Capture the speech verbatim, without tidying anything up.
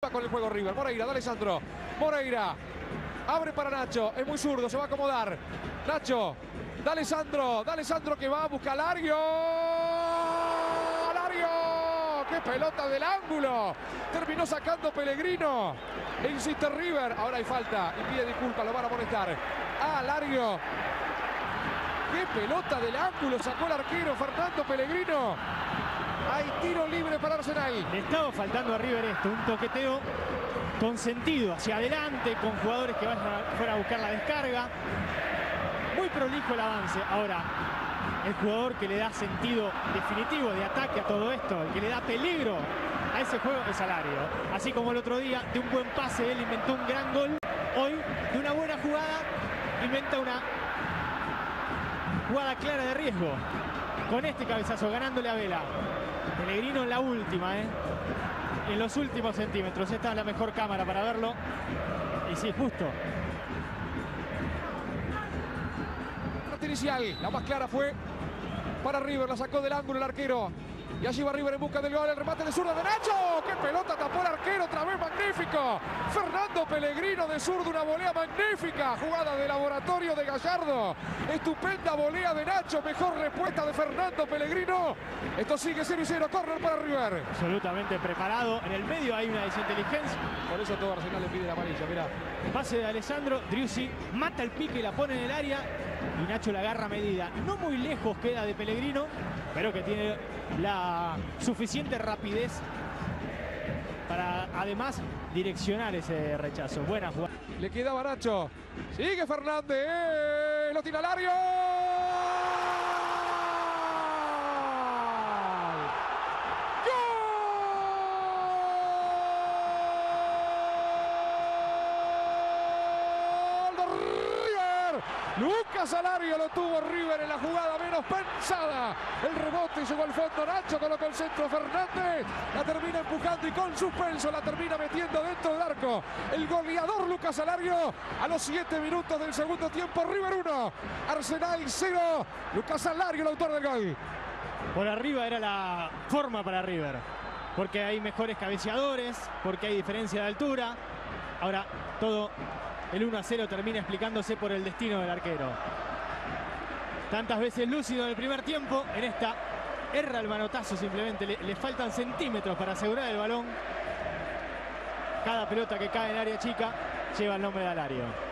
Con el juego River. Moreira, dale Sandro. Moreira. Abre para Nacho. Es muy zurdo, se va a acomodar. Nacho. Dale Sandro. Dale Sandro que va a buscar a Lario. ¡Lario! ¡Qué pelota del ángulo! Terminó sacando Pellegrino. E insiste River. Ahora hay falta. Y pide disculpas, lo van a amonestar. A Lario. ¡Qué pelota del ángulo! Sacó el arquero Fernando Pellegrino. Hay tiro libre para Arsenal. Le estaba faltando a River esto, un toqueteo con sentido hacia adelante, con jugadores que van a, fuera a buscar la descarga. Muy prolijo el avance. Ahora, el jugador que le da sentido definitivo de ataque a todo esto, el que le da peligro a ese juego es Alario. Así como el otro día, de un buen pase, él inventó un gran gol. Hoy, de una buena jugada, inventa una jugada clara de riesgo. Con este cabezazo, ganándole a Vela. Pellegrino en la última, ¿eh? En los últimos centímetros. Esta es la mejor cámara para verlo. Y sí, justo. Inicial, la más clara fue para River, la sacó del ángulo el arquero. Y allí va River en busca del gol, el remate de zurda de Nacho. ¡Qué pelota tapó el arquero! Otra vez magnífico. Fernando Pellegrino de zurdo, una volea magnífica. Jugada de laboratorio de Gallardo. Estupenda volea de Nacho. Mejor respuesta de Fernando Pellegrino. Esto sigue cero y cero. Córner para River. Absolutamente preparado. En el medio hay una desinteligencia. Por eso todo Arsenal le pide la amarilla. Mirá. Pase de Alessandro. Driussi mata el pique y la pone en el área. Y Nacho la agarra a medida. No muy lejos queda de Pellegrino, pero que tiene la suficiente rapidez para además direccionar ese rechazo. Buena jugada. Le quedaba Nacho. Sigue Fernández. ¡Eh! Lo tira Alario. Lucas Alario lo tuvo River en la jugada menos pensada. El rebote llegó al fondo. Nacho colocó el centro. Fernández la termina empujando y con suspenso la termina metiendo dentro del arco. El goleador Lucas Alario a los siete minutos del segundo tiempo. River uno, Arsenal cero. Lucas Alario el autor del gol. Por arriba era la forma para River, porque hay mejores cabeceadores, porque hay diferencia de altura. Ahora todo el uno a cero termina explicándose por el destino del arquero. Tantas veces lúcido en el primer tiempo, en esta erra el manotazo simplemente. Le, le faltan centímetros para asegurar el balón. Cada pelota que cae en área chica lleva el nombre de Alario.